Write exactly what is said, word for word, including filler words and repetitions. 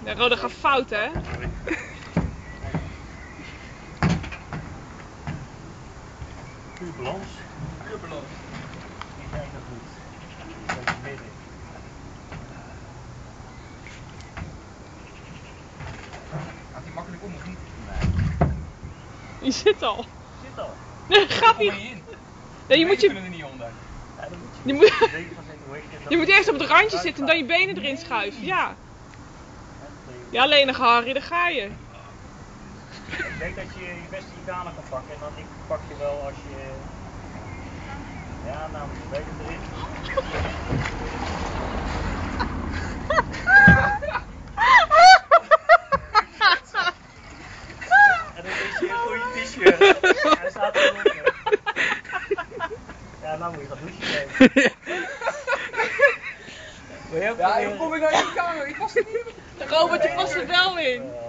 De rode gaat fout, hè? Puur balans. Puur balans. Die zijn nog goed. Dat is midden. Gaat die makkelijk om of niet? Nee. Je zit al. Zit al. Gaat Kom niet. je in? Nee, je De moet benen je, kunnen er niet onder. Ja, dan moet je, Je je moet- moet, van zitten, hoe heet het, je moet eerst op het randje eruit zitten en dan je gaan. benen erin schuiven. Ja. Ja, dat doe je. Ja, lenig Harry, daar ga je. Ik denk dat je je beste je kamer kan pakken en dan ik pak je wel als je... Ja, nou moet je beter erin. En dan is je een goede t-shirt. Hij staat eronder. Ja, nou moet je gaan douchen nemen. Wil je ook Ja, proberen? hoe kom ik nou in die kamer? Ik was er niet in. Robert, je past er wel in. Eh,